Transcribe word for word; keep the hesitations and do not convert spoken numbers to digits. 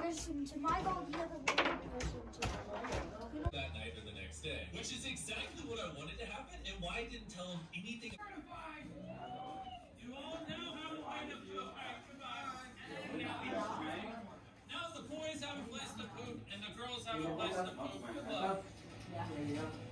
person to my goal, the other one person to the that night or the next day, which is exactly what I wanted to happen and why I didn't tell him anything. Certified. You all know how to wind up to a fight. Goodbye. Now the boys have a place to poop and the girls have a place to poop. Good luck.